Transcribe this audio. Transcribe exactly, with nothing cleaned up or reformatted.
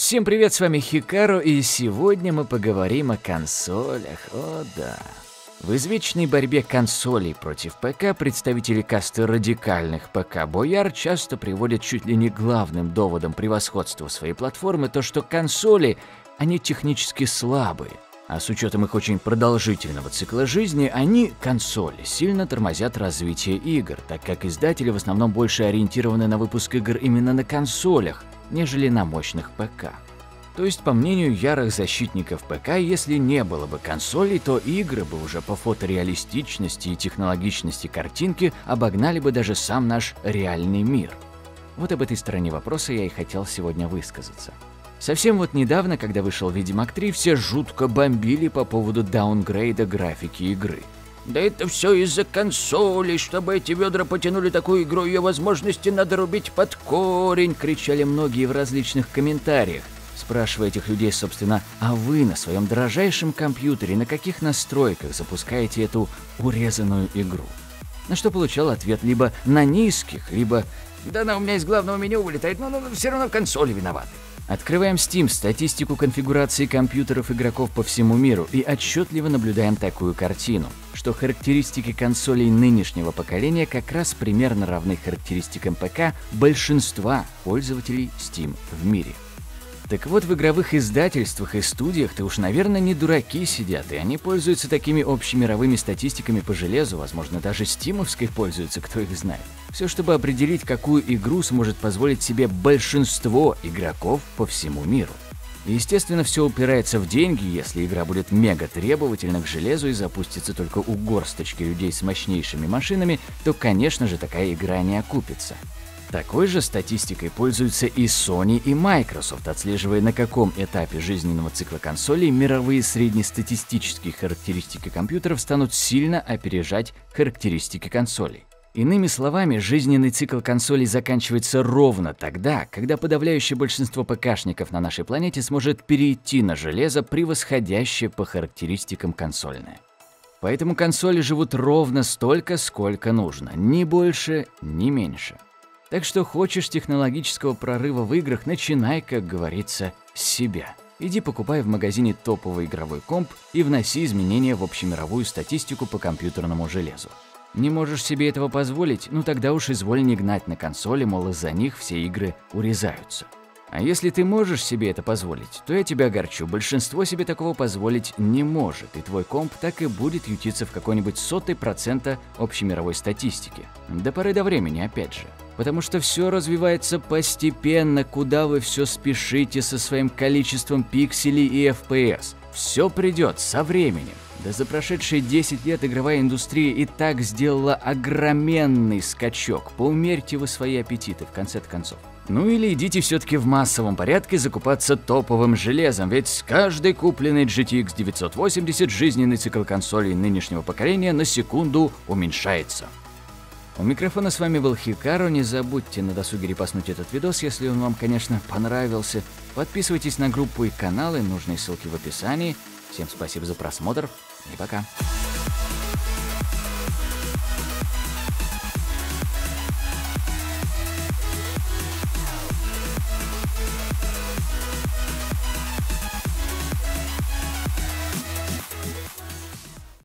Всем привет, с вами Хикару, и сегодня мы поговорим о консолях, о да. В извечной борьбе консолей против ПК представители касты радикальных ПК-бояр часто приводят чуть ли не главным доводом превосходства своей платформы то, что консоли, они технически слабые, а с учетом их очень продолжительного цикла жизни, они, консоли, сильно тормозят развитие игр, так как издатели в основном больше ориентированы на выпуск игр именно на консолях, нежели на мощных ПК. То есть, по мнению ярых защитников ПК, если не было бы консолей, то игры бы уже по фотореалистичности и технологичности картинки обогнали бы даже сам наш реальный мир. Вот об этой стороне вопроса я и хотел сегодня высказаться. Совсем вот недавно, когда вышел Ведьмак три, все жутко бомбили по поводу даунгрейда графики игры. Да это все из-за консолей, чтобы эти ведра потянули такую игру, ее возможности надо рубить под корень, кричали многие в различных комментариях. Спрашивая этих людей, собственно, а вы на своем дорожайшем компьютере на каких настройках запускаете эту урезанную игру? На что получал ответ либо на низких, либо «да она у меня из главного меню вылетает, но, но все равно консоли виноваты». Открываем Steam, статистику конфигурации компьютеров игроков по всему миру и отчетливо наблюдаем такую картину, что характеристики консолей нынешнего поколения как раз примерно равны характеристикам ПК большинства пользователей Steam в мире. Так вот, в игровых издательствах и студиях-то уж, наверное, не дураки сидят, и они пользуются такими общемировыми статистиками по железу, возможно, даже стимовской пользуются, кто их знает. Все, чтобы определить, какую игру сможет позволить себе большинство игроков по всему миру. И, естественно, все упирается в деньги, если игра будет мега требовательна к железу и запустится только у горсточки людей с мощнейшими машинами, то, конечно же, такая игра не окупится. Такой же статистикой пользуются и Sony, и Microsoft, отслеживая, на каком этапе жизненного цикла консолей мировые среднестатистические характеристики компьютеров станут сильно опережать характеристики консолей. Иными словами, жизненный цикл консолей заканчивается ровно тогда, когда подавляющее большинство ПКшников на нашей планете сможет перейти на железо, превосходящее по характеристикам консольное. Поэтому консоли живут ровно столько, сколько нужно, ни больше, ни меньше. Так что хочешь технологического прорыва в играх, начинай, как говорится, с себя. Иди покупай в магазине топовый игровой комп и вноси изменения в общемировую статистику по компьютерному железу. Не можешь себе этого позволить? Ну тогда уж изволь не гнать на консоли, мол, из-за них все игры урезаются. А если ты можешь себе это позволить, то я тебя огорчу, большинство себе такого позволить не может, и твой комп так и будет ютиться в какой-нибудь сотой процента общемировой статистики. До поры до времени, опять же. Потому что все развивается постепенно, куда вы все спешите со своим количеством пикселей и эф пи эс. Все придет со временем. Да за прошедшие десять лет игровая индустрия и так сделала огроменный скачок. Поумерьте вы свои аппетиты, в конце концов. Ну или идите все-таки в массовом порядке закупаться топовым железом, ведь с каждой купленной джи ти экс девятьсот восемьдесят жизненный цикл консолей нынешнего поколения на секунду уменьшается. У микрофона с вами был Хикару, не забудьте на досуге репостнуть этот видос, если он вам, конечно, понравился. Подписывайтесь на группу и каналы, нужные ссылки в описании. Всем спасибо за просмотр и пока.